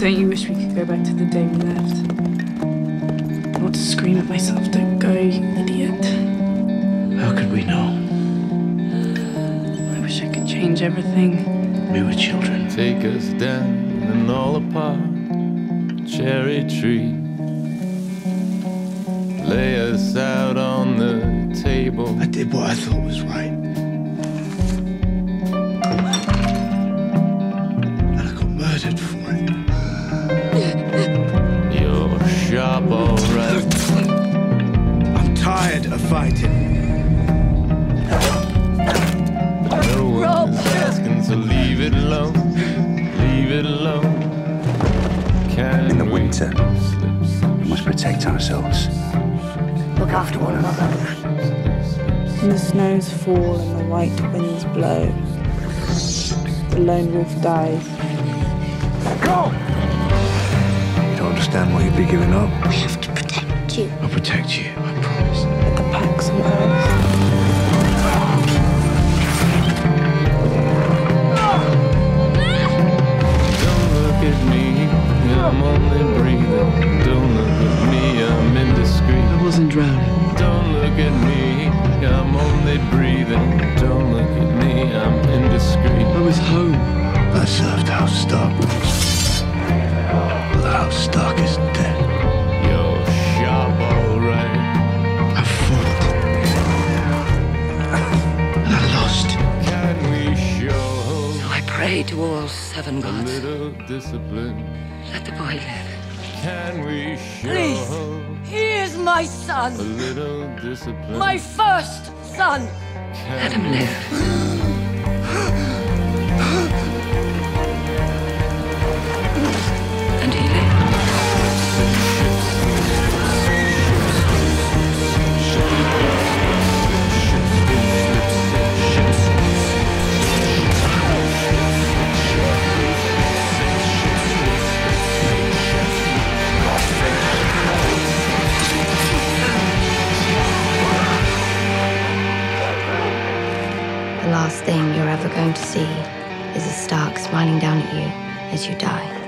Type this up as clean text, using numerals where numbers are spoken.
Don't you wish we could go back to the day we left? I want to scream at myself, don't go, you idiot. How could we know? I wish I could change everything. We were children. Take us down an all-apart cherry tree. Lay us out on the table. I did what I thought was right. And I got murdered for it. You're sharp, all right. I'm tired of fighting. No one is asking, so leave it alone. Leave it alone. In the winter, we must protect ourselves. Look after one another. And the snows fall and the white winds blow. The lone wolf dies. Go! You don't understand what you'd be giving up. We have to protect you. I'll protect you, I promise. But the pack's on Earth. Don't look at me, I'm only breathing. Don't look at me, I'm indiscreet. I wasn't drowning. Don't look at me, I'm only breathing. Don't look at me, I'm indiscreet. I was home. I served House Stark. But the House Stark is dead. You're sharp, all right. I fought. And I lost. Can we show So I pray to all seven a gods. little discipline? Let the boy live. Can we show Please. He is my son. a little discipline? My first son. Let him live. And he lived. The last thing you're ever going to see is a Stark smiling down at you as you die.